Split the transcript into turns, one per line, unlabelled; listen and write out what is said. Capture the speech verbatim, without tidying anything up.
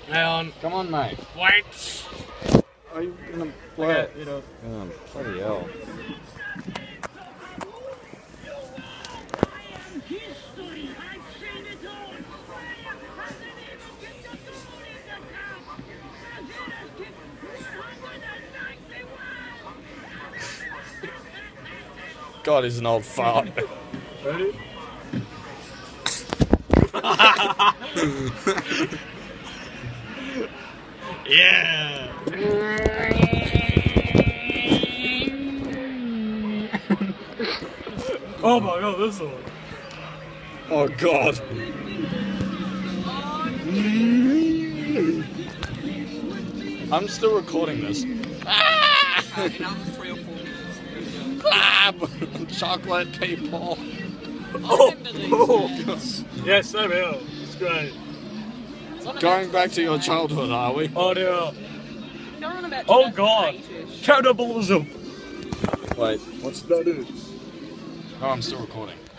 Hang on.
Come on, mate.
Wait.
Are you gonna play
Okay,
it?
you know.
Um, bloody hell. God, he's an old fart.
Ready? Yeah. Oh my god, this one.
Oh God. I'm still recording this. Ah, chocolate people.
Oh, oh. Yes, same here. It's great.
Going back to your childhood, are we?
Oh dear.
Going on about
Oh god.
two thousand eight-ish.
Cannibalism.
Wait, what's that? Oh, I'm still recording.